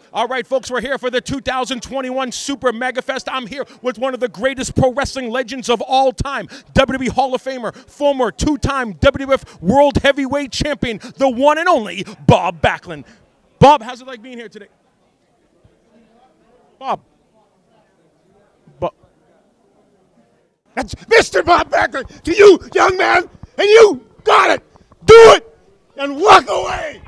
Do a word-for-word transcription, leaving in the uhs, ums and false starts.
All right, folks, we're here for the two thousand twenty-one Super Mega Fest. I'm here with one of the greatest pro wrestling legends of all time, W W E Hall of Famer, former two-time W W F World Heavyweight Champion, the one and only Bob Backlund. Bob, how's it like being here today? Bob. Bob. That's Mister Bob Backlund to you, young man, and you got it. Do it and walk away.